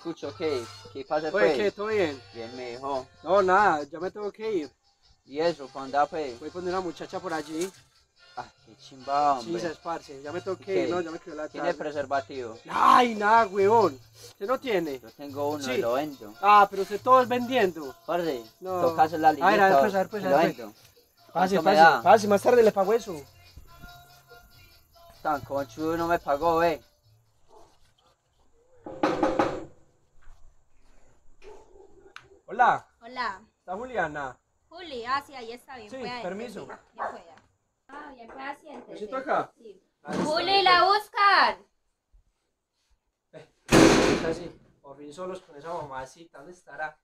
escucho, ¿qué pasa, Oye, pues? ¿qué? ¿Todo bien? Bien, mijo. No, nada, ya me tengo que ir. ¿Y eso? ¿Cuándo anda, pues? Voy a poner una muchacha por allí. Ah, qué chimba, Sí, hombre. se esparce. Ya me tengo ¿Y que ir, qué? ¿no? Ya me quedó la ¿Tiene tarde. preservativo? Ay, nada, huevón. ¿Usted no tiene? Yo tengo uno y Sí. lo vendo. Ah, pero usted todo es vendiendo. Parce, No. toca hacer la A ver, liguita, pues, a ver, pues, y a lo ver, pues. vendo. Pase, ¿Cuánto me pase, da? pase, más tarde le pago eso. Tan conchudo no me pagó, ve. Hola, Hola, ¿está Juliana? Juli, sí, ahí está bien. Sí, pueda, permiso. sí, bien pueda. Bien pueda, siéntese. ¿Me siento acá? Sí. Ahí está, Juli, la buscan. Es así, por fin solos con esa mamacita, ¿dónde estará?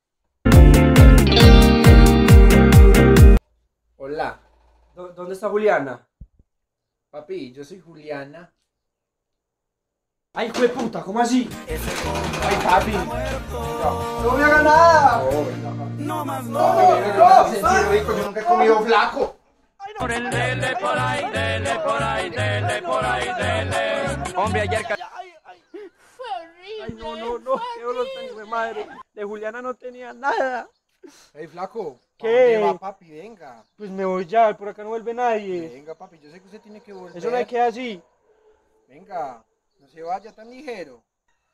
Hola, ¿Dónde está Juliana? papi, yo soy Juliana. Ay, hijo de puta, ¿cómo así? Ay, papi. ¡No me haga nada! No, no, sentir rico, yo nunca he comido flaco. Dele por ahí, dele por ahí, dele por ahí, dele. Hombre, ayer Fue horrible. Ay, no, qué dolor tan hijo de madre. De Juliana no tenía nada. Ey, flaco, ¿Qué? ¿dónde va, papi? Venga. Pues me voy ya, por acá no vuelve nadie. Venga, papi, yo sé que usted tiene que volver. Eso no me queda así. Venga, no se vaya tan ligero.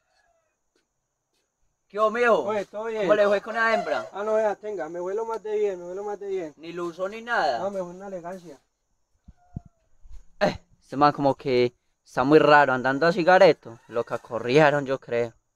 ¿Qué hubo, mijo? Oye, todo bien. ¿Cómo le fue con la hembra? Ah, no, vea, tenga, me vuelo más de bien, me vuelo más de bien. Ni lo usó ni nada. No, me fue una elegancia. Este man como que está muy raro andando a cigareto. Lo que corrieron, yo creo.